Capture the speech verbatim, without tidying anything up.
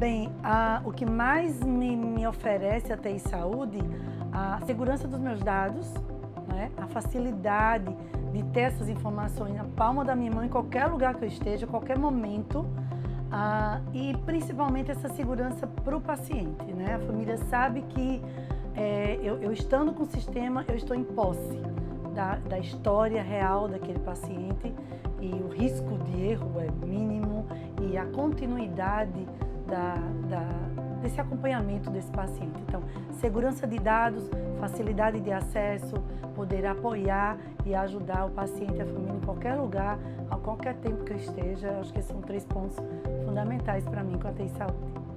Bem, a, o que mais me, me oferece a T I Saúde, a segurança dos meus dados, né? A facilidade de ter essas informações na palma da minha mão, em qualquer lugar que eu esteja, a qualquer momento, ah, e principalmente essa segurança para o paciente, né? A família sabe que é, eu, eu estando com o sistema, eu estou em posse da, da história real daquele paciente e o risco de erro é mínimo e a continuidade Da, da, desse acompanhamento desse paciente. Então, segurança de dados, facilidade de acesso, poder apoiar e ajudar o paciente e a família em qualquer lugar, a qualquer tempo que eu esteja. Acho que esses são três pontos fundamentais para mim com a T I Saúde.